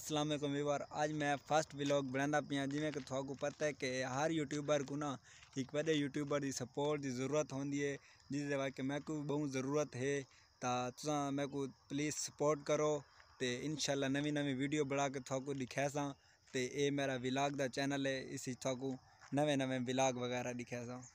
अस्सलाम वालेकुम व्यूअर। आज मैं फर्स्ट व्लॉग बनाना पिया। जिमें कि तुहानू पता है कि हर यूट्यूबर को ना एक बड़े यूट्यूबर की सपोर्ट की जरूरत होती है, जिसके वास्ते मैं को बहुत ज़रूरत है। तो तुसा मैं को प्लीज़ सपोर्ट करो तो इंशाल्लाह नवी नवी वीडियो बना के तुहानू दिखासा। तो ये मेरा व्लॉग का चैनल है, इसी तुहानू नवे नवे व्लॉग वगैरह दिखासा।